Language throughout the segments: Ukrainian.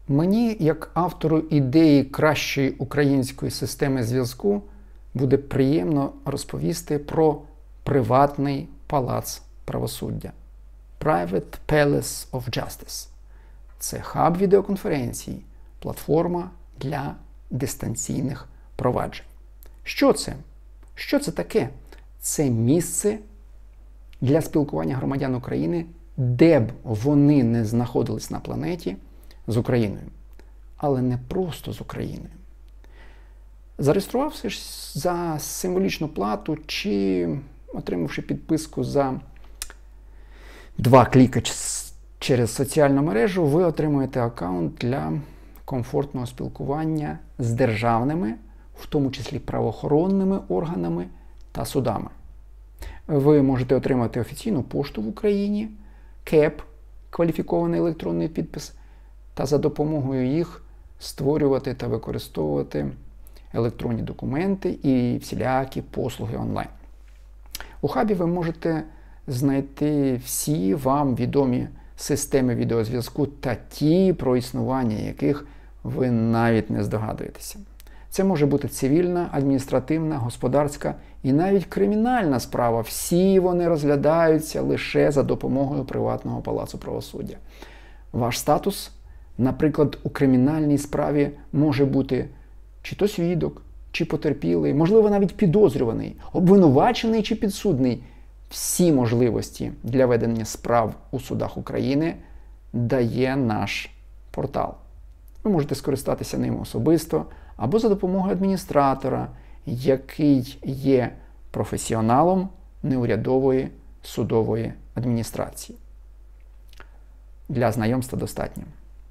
Мені, як автору ідеї кращої української системи зв'язку, буде приємно розповісти про приватний палац правосуддя – Private Palace of Justice. Це хаб відеоконференцій, платформа для дистанційних проваджень. Що це? Що це таке? Це місце для спілкування громадян України, де б вони не знаходились на планеті, з Україною. Але не просто з Україною. Зареєструвавшись за символічну плату чи отримавши підписку за 2 кліка через соціальну мережу, ви отримуєте аккаунт для комфортного спілкування з державними, в тому числі правоохоронними органами та судами. Ви можете отримати офіційну пошту в Україні, КЕП, кваліфікований електронний підпис, та за допомогою їх створювати та використовувати електронні документи і всілякі послуги онлайн. У хабі ви можете знайти всі вам відомі системи відеозв'язку та ті, про існування яких ви навіть не здогадуєтеся. Це може бути цивільна, адміністративна, господарська і навіть кримінальна справа. Всі вони розглядаються лише за допомогою приватного палацу правосуддя. Ваш статус, наприклад, у кримінальній справі може бути чи то свідок, чи потерпілий, можливо, навіть підозрюваний, обвинувачений чи підсудний. Всі можливості для ведення справ у судах України дає наш портал. Ви можете скористатися ним особисто або за допомогою адміністратора, який є професіоналом неурядової судової адміністрації. Для знайомства достатньо.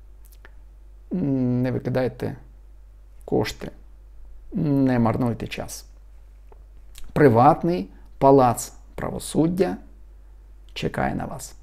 Не викидайте кошти, не марнуйте час. Приватний палац правосуддя чекає на вас.